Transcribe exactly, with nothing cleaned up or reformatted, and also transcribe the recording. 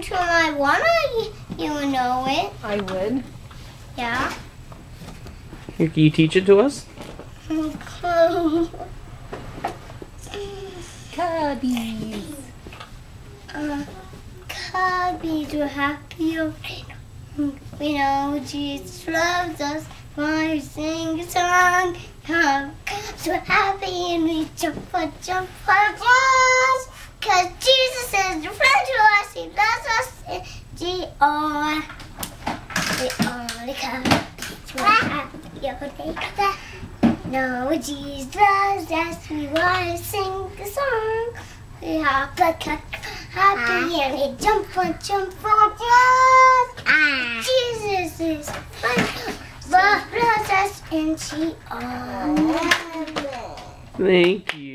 to my Awana, you would know it. I would. Yeah. Here, can you teach it to us? Cubbies. Uh, Cubbies are happy. We know Jesus loves us. Why sing a song? Cubs are happy and we jump for jump for jump. Cause Jesus is a friend to us. He loves us. G R. We are the Cubs. We're happy all day. No, Jesus loves us. We want to sing a song. We are happy and we jump for jump for jump. Jesus is fun. Love loves us and she all. Thank you.